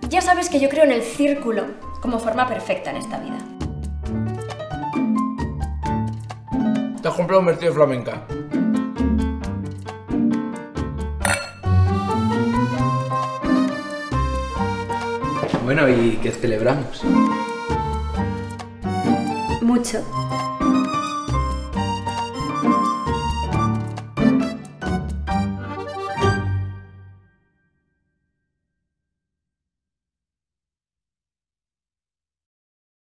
Ya sabes que yo creo en el círculo como forma perfecta en esta vida. Te has comprado un vestido flamenca. Bueno, ¿y qué celebramos? Mucho.